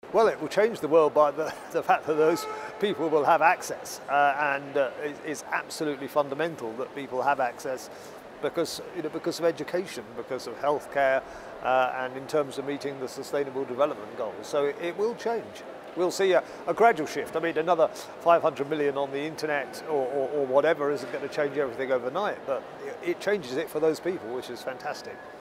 Well, it will change the world by the fact that those people will have access, and it's absolutely fundamental that people have access because, because of education, because of healthcare, and in terms of meeting the Sustainable Development Goals. So it will change. We'll see a gradual shift. I mean, another 500 million on the internet or whatever isn't going to change everything overnight, but it changes it for those people, which is fantastic.